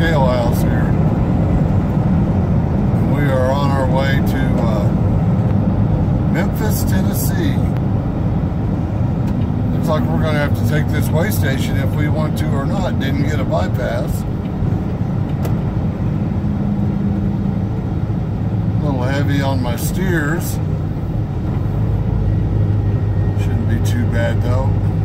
scale house here. And we are on our way to Memphis, Tennessee. Looks like we're going to have to take this way station if we want to or not. Didn't get a bypass. A little heavy on my steers. Shouldn't be too bad though.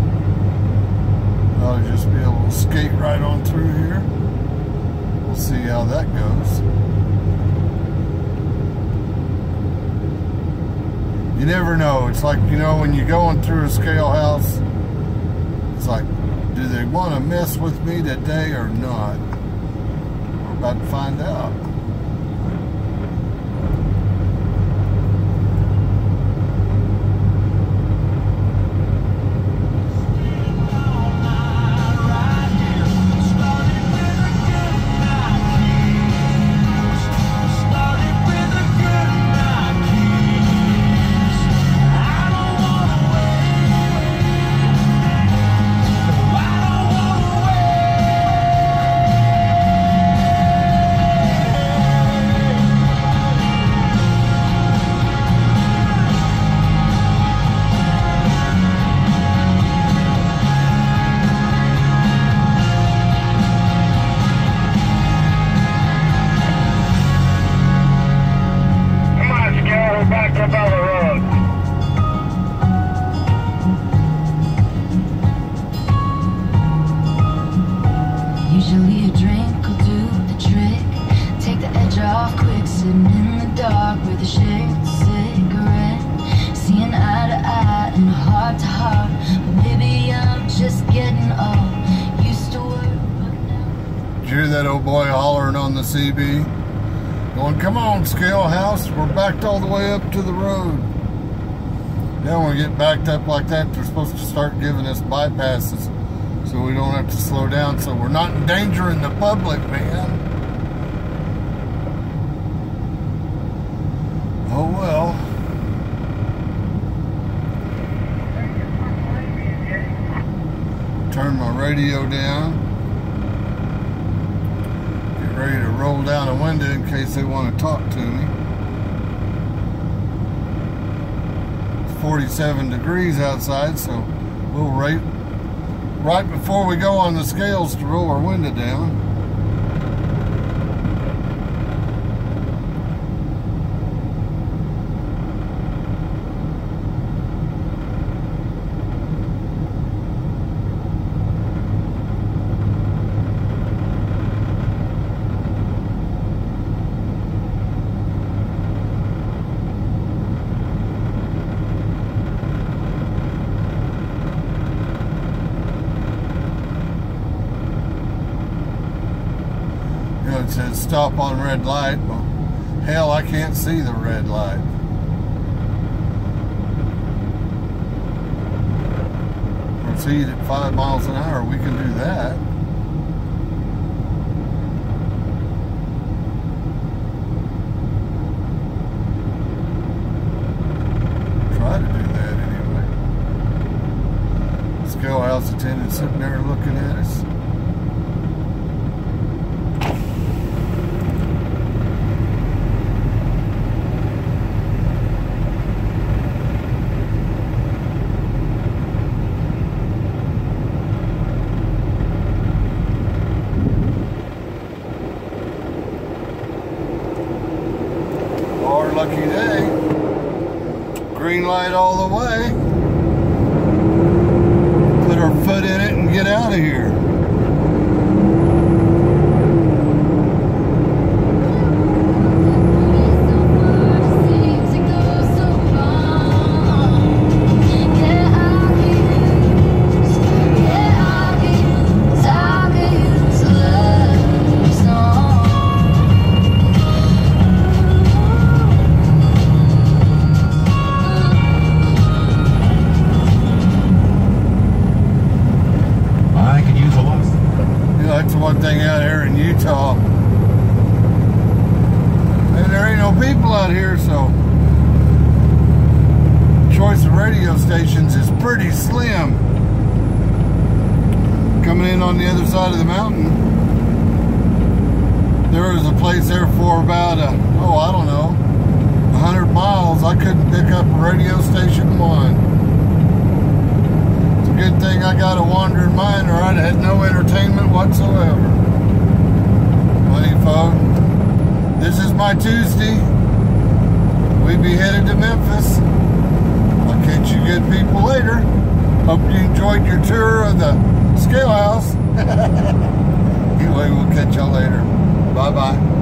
I'll just be able to skate right on through here. We'll see how that goes. You never know. It's like, you know, when you're going through a scale house, it's like, do they want to mess with me today or not? We're about to find out. Back up on the road. Usually a drink will do the trick. Take the edge off quick, sitting in the dark with a shared cigarette. Seeing eye to eye and heart to heart. But maybe I'm just getting old. Used to work, but now. Did you hear that old boy hollering on the CB? Going, come on, scale house, we're backed all the way up to the road. Then when we get backed up like that, they're supposed to start giving us bypasses so we don't have to slow down, so we're not endangering the public, man. Oh well. Turn my radio down. Ready to roll down a window in case they want to talk to me. It's 47 degrees outside, so we'll wait right before we go on the scales to roll our window down. It says stop on red light. Well, hell, I can't see the red light. Proceed at 5 miles an hour. We can do that. Try to do that anyway. Scale house attendant sitting there looking at us. Lucky day. Green light all the way. Put our foot in it and get out of here. That's one thing out here in Utah. And there ain't no people out here, so choice of radio stations is pretty slim. Coming in on the other side of the mountain. there was a place there for about, I don't know, 100 miles. I couldn't pick up radio station 1. It's a good thing I got a wandering mind, or I'd had no entertainment whatsoever. Honey folk, this is my Tuesday. We be headed to Memphis. I'll catch you good people later. Hope you enjoyed your tour of the scale house. Anyway, we'll catch y'all later. Bye-bye.